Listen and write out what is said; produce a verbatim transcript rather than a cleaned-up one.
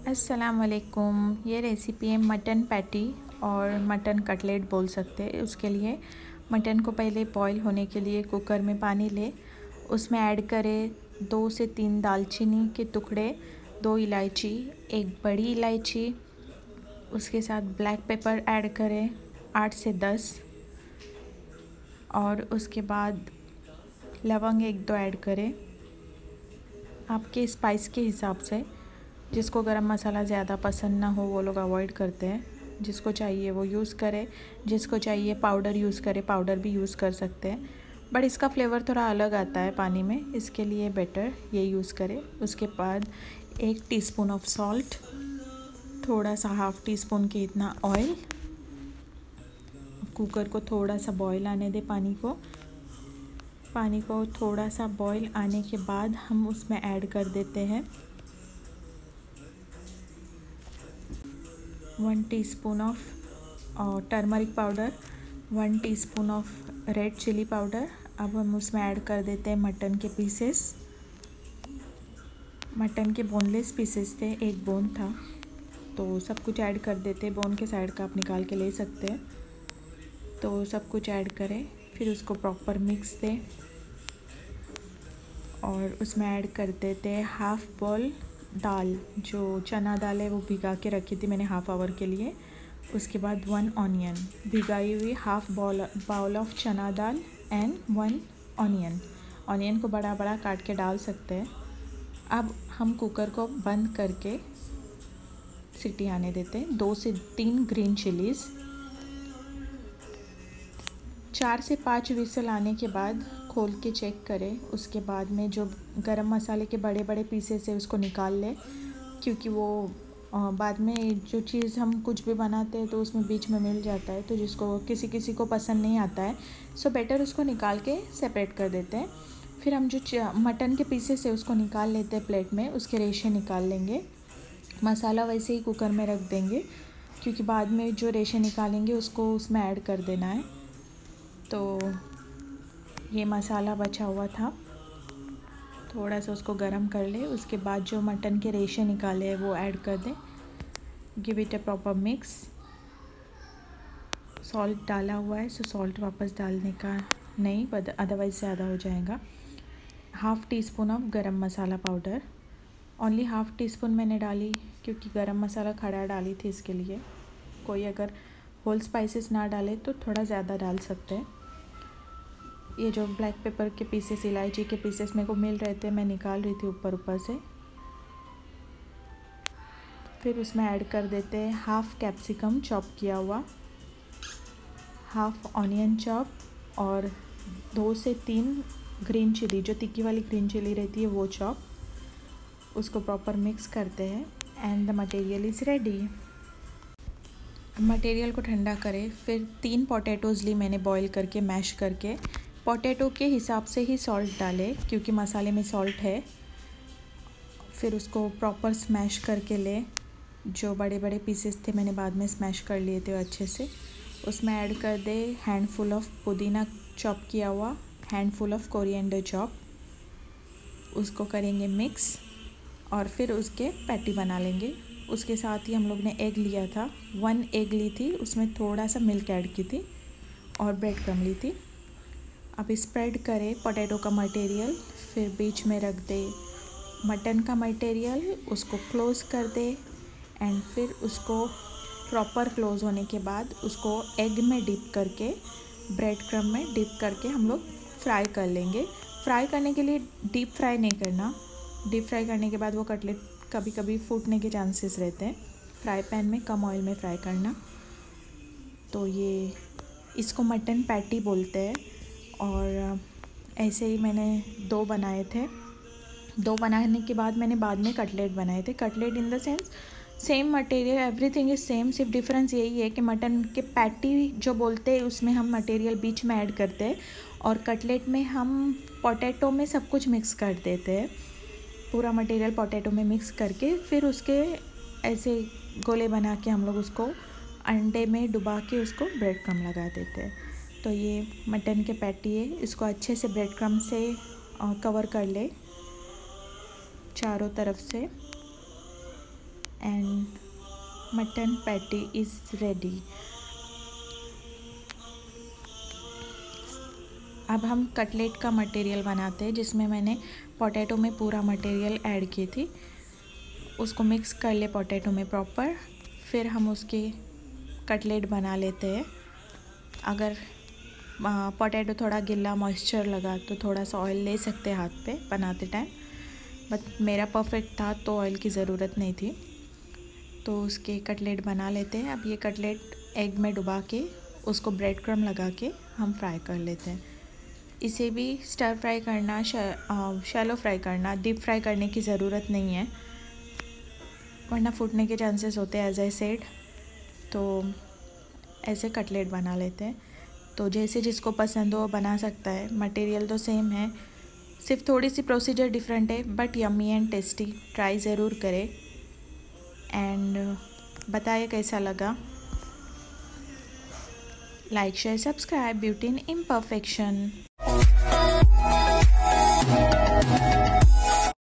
अस्सलाम वालेकुम। ये रेसिपी है मटन पैटी और मटन कटलेट बोल सकते हैं। उसके लिए मटन को पहले बॉईल होने के लिए कुकर में पानी ले, उसमें ऐड करें दो से तीन दालचीनी के टुकड़े, दो इलायची, एक बड़ी इलायची, उसके साथ ब्लैक पेपर ऐड करें आठ से दस, और उसके बाद लवंग एक दो ऐड करें आपके स्पाइस के हिसाब से। जिसको गरम मसाला ज़्यादा पसंद ना हो वो लोग अवॉइड करते हैं, जिसको चाहिए वो यूज़ करे, जिसको चाहिए पाउडर यूज़ करे, पाउडर भी यूज़ कर सकते हैं, बट इसका फ्लेवर थोड़ा अलग आता है पानी में, इसके लिए बेटर ये यूज़ करें। उसके बाद एक टीस्पून ऑफ सॉल्ट, थोड़ा सा हाफ़ टी स्पून के इतना ऑयल। कुकर को थोड़ा सा बॉईल आने दे पानी को पानी को थोड़ा सा बॉईल आने के बाद हम उसमें ऐड कर देते हैं one teaspoon of turmeric powder, one teaspoon of red chili powder. अब हम उसमें ऐड कर देते हैं मटन के पीसेस। मटन के बोनलेस पीसेस थे, एक बोन था, तो सब कुछ ऐड कर देते हैं। बोन के साइड का आप निकाल के ले सकते हैं। तो सब कुछ ऐड करें, फिर उसको प्रॉपर मिक्स दें और उसमें ऐड कर देते हैं हाफ़ बॉल दाल, जो चना दाल है वो भिगा के रखी थी मैंने हाफ़ आवर के लिए। उसके बाद वन ऑनियन, भिगाई हुई half ball bowl of chana dal and one onion. Onion को बड़ा बड़ा काट के डाल सकते हैं। अब हम कुकर को बंद करके सीटी आने देते हैं। दो से तीन ग्रीन चिलीज़, चार से पाँच विसल आने के बाद खोल के चेक करें। उसके बाद में जो गरम मसाले के बड़े बड़े पीसेस है उसको निकाल लें, क्योंकि वो बाद में जो चीज़ हम कुछ भी बनाते हैं तो उसमें बीच में मिल जाता है, तो जिसको किसी किसी को पसंद नहीं आता है, सो बेटर उसको निकाल के सेपरेट कर देते हैं। फिर हम जो मटन के पीसेस है उसको निकाल लेते हैं प्लेट में, उसके रेशे निकाल लेंगे। मसाला वैसे ही कुकर में रख देंगे, क्योंकि बाद में जो रेशे निकालेंगे उसको उसमें ऐड कर देना है। तो ये मसाला बचा हुआ था, थोड़ा सा उसको गरम कर ले। उसके बाद जो मटन के रेशे निकाले हैं वो ऐड कर दें। Give it a proper mix. Salt डाला हुआ है, सो सॉल्ट वापस डालने का नहीं, अदरवाइज़ ज़्यादा हो जाएगा। Half teaspoon of garam masala powder, only half teaspoon मैंने डाली क्योंकि गरम मसाला खड़ा डाली थी, इसके लिए। कोई अगर होल स्पाइसेस ना डाले तो थोड़ा ज़्यादा डाल सकते हैं। ये जो ब्लैक पेपर के पीसेस, इलायची के पीसेस मेरे को मिल रहे थे, मैं निकाल रही थी ऊपर ऊपर से। फिर उसमें ऐड कर देते हैं हाफ़ कैप्सिकम चॉप किया हुआ, हाफ़ ऑनियन चॉप, और दो से तीन ग्रीन चिली, जो तिक्की वाली ग्रीन चिली रहती है वो चॉप। उसको प्रॉपर मिक्स करते हैं and the material is ready. Material को ठंडा करें। फिर तीन पोटैटोज़ ली मैंने बॉईल करके, मैश करके। पोटैटो के हिसाब से ही सॉल्ट डालें क्योंकि मसाले में सॉल्ट है। फिर उसको प्रॉपर स्मैश करके ले। जो बड़े बड़े पीसेस थे मैंने बाद में स्मैश कर लिए थे अच्छे से। उसमें ऐड कर दे हैंडफुल ऑफ पुदीना चॉप किया हुआ, हैंडफुल ऑफ कोरिएंडर चॉप। उसको करेंगे मिक्स और फिर उसके पैटी बना लेंगे। उसके साथ ही हम लोग ने एग लिया था, वन एग ली थी, उसमें थोड़ा सा मिल्क ऐड की थी और ब्रेड क्रम्ब ली थी। अब स्प्रेड करें पोटैटो का मटेरियल, फिर बीच में रख दे मटन का मटेरियल, उसको क्लोज़ कर दे एंड फिर उसको प्रॉपर क्लोज़ होने के बाद उसको एग में डिप करके, ब्रेड क्रम्ब में डिप करके हम लोग फ्राई कर लेंगे। फ्राई करने के लिए डीप फ्राई नहीं करना, डीप फ्राई करने के बाद वो कटलेट कभी कभी फूटने के चांसेस रहते हैं। फ्राई पैन में कम ऑयल में फ्राई करना। तो ये इसको मटन पैटी बोलते हैं। और ऐसे ही मैंने दो बनाए थे। दो बनाने के बाद मैंने बाद में कटलेट बनाए थे। Cutlet in the sense same material, everything is same, सिर्फ डिफरेंस यही है कि मटन के पैटी जो बोलते हैं उसमें हम मटेरियल बीच में ऐड करते हैं, और कटलेट में हम पोटैटो में सब कुछ मिक्स कर देते हैं। पूरा मटेरियल पोटैटो में मिक्स करके फिर उसके ऐसे गोले बना के हम लोग उसको अंडे में डुबा के उसको ब्रेड क्रम्ब लगा देते हैं। तो ये मटन के पैटी है, इसको अच्छे से ब्रेड क्रम्ब से कवर कर ले चारों तरफ से। And mutton patty is ready. अब हम कटलेट का मटेरियल बनाते हैं, जिसमें मैंने पोटैटो में पूरा मटेरियल ऐड की थी। उसको मिक्स कर ले पोटैटो में प्रॉपर, फिर हम उसके कटलेट बना लेते हैं। अगर पोटैटो थोड़ा गिल्ला मॉइस्चर लगा तो थोड़ा सा ऑयल ले सकते हैं हाथ पे बनाते टाइम, बट मेरा परफेक्ट था तो ऑयल की ज़रूरत नहीं थी। तो उसके कटलेट बना लेते हैं। अब ये कटलेट एग में डुबा के उसको ब्रेड क्रम्ब लगा के हम फ्राई कर लेते हैं। इसे भी स्टर फ्राई करना, शैलो फ्राई करना, डीप फ्राई करने की ज़रूरत नहीं है, वरना फूटने के चांसेस होते हैं एज आई सेड। तो ऐसे कटलेट बना लेते हैं। तो जैसे जिसको पसंद हो बना सकता है, मटेरियल तो सेम है, सिर्फ थोड़ी सी प्रोसीजर डिफरेंट है, but yummy and tasty. Try ज़रूर करें एंड बताइए कैसा लगा। Like share subscribe beauty in imperfection.